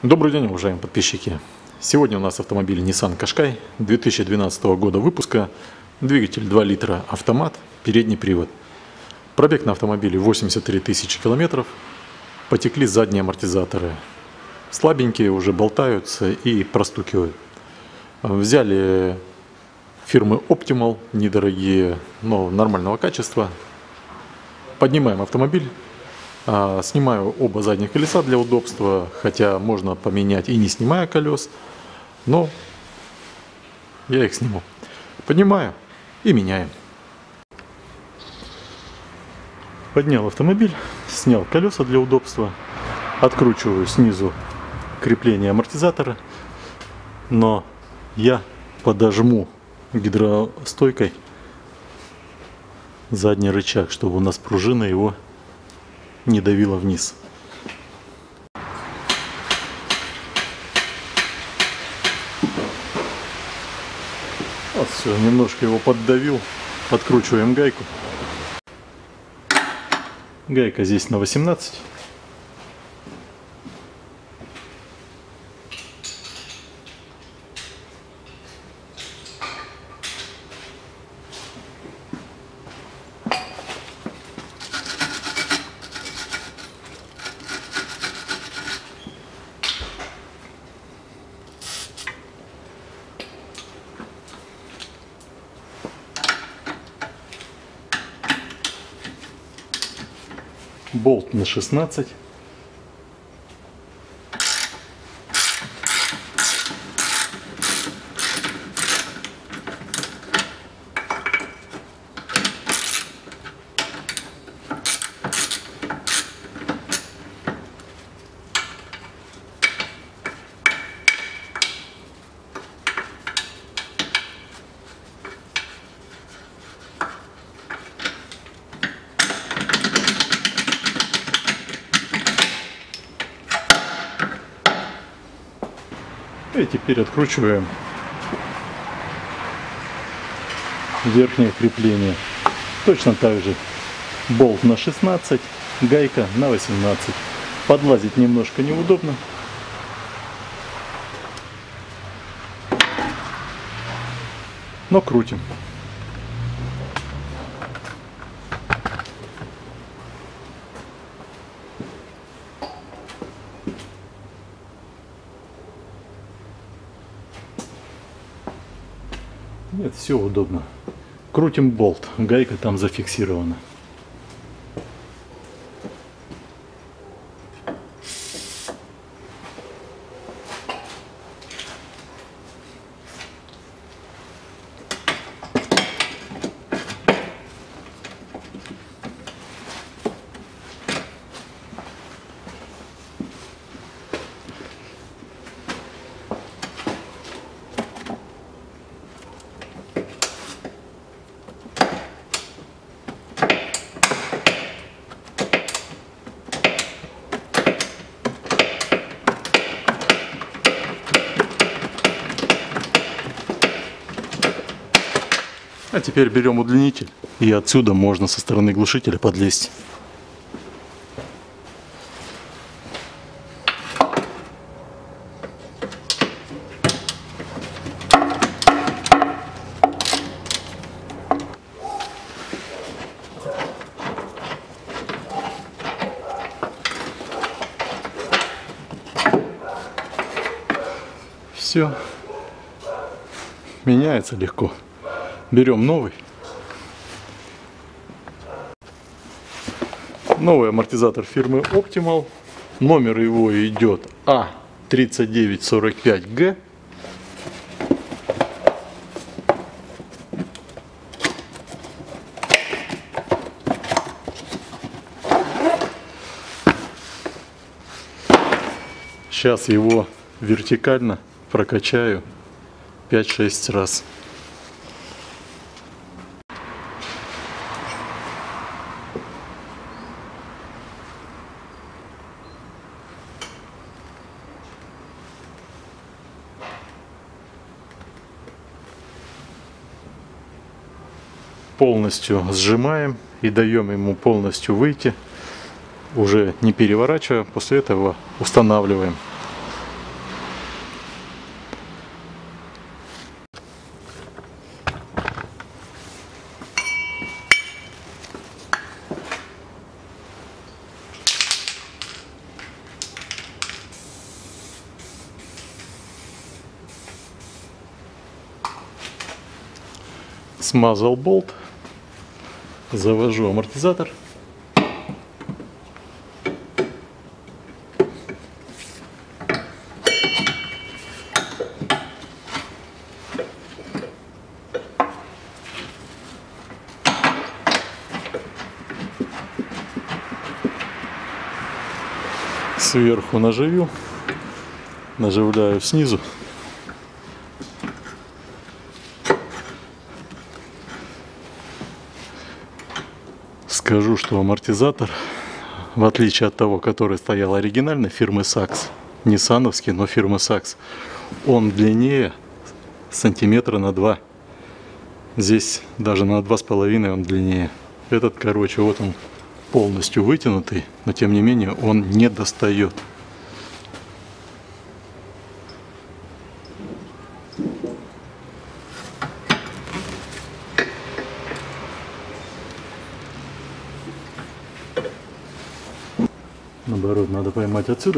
Добрый день, уважаемые подписчики! Сегодня у нас автомобиль Nissan Qashqai 2012 года выпуска, двигатель 2 литра автомат, передний привод. Пробег на автомобиле 83 тысячи километров, потекли задние амортизаторы. Слабенькие, уже болтаются и простукивают. Взяли фирмы Optimal, недорогие, но нормального качества. Поднимаем автомобиль. Снимаю оба задних колеса для удобства, хотя можно поменять и не снимая колес, но я их сниму. Поднимаю и меняем. Поднял автомобиль, снял колеса для удобства, откручиваю снизу крепление амортизатора, но я подожму гидростойкой задний рычаг, чтобы у нас пружина его не давила вниз. Вот все, немножко его поддавил. Откручиваем гайку. Гайка здесь на 18. Болт на 16. И теперь откручиваем верхнее крепление. Точно так же болт на 16, гайка на 18. Подлазить немножко неудобно. Но крутим. Нет, все удобно. Крутим болт, гайка там зафиксирована. А теперь берем удлинитель, и отсюда можно со стороны глушителя подлезть. Все. Меняется легко. Берем новый. Новый амортизатор фирмы Optimal. Номер его идет А3945Г. Сейчас его вертикально прокачаю 5-6 раз. Полностью сжимаем и даем ему полностью выйти, уже не переворачивая. После этого устанавливаем. Смазал болт, завожу амортизатор. Сверху наживил, наживляю снизу. Скажу, что амортизатор, в отличие от того, который стоял оригинальной фирмы Сакс, ниссановский, но фирмы Сакс, он длиннее сантиметра на 2. Здесь даже на 2,5 он длиннее. Этот, короче, вот он полностью вытянутый, но тем не менее он не достает. Наоборот, надо поймать отсюда.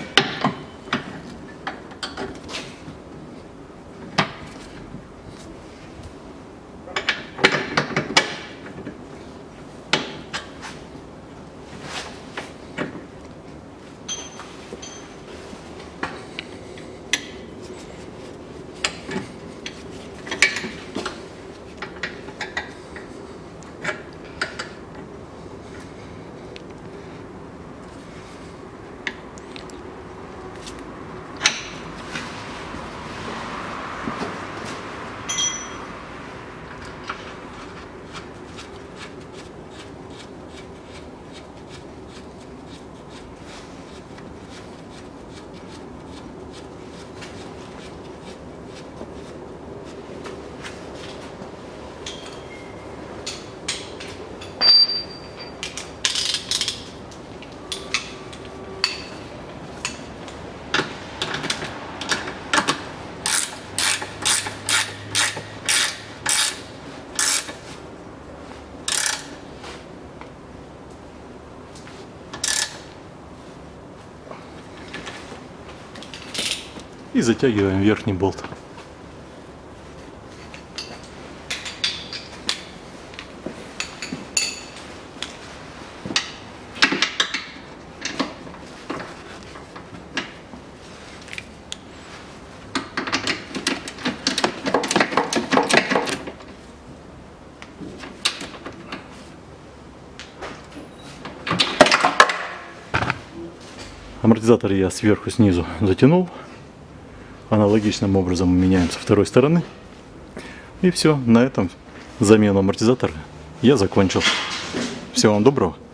И затягиваем верхний болт. Амортизатор я сверху снизу затянул. Аналогичным образом меняем со второй стороны. И все, на этом замену амортизатора я закончил. Всего вам доброго.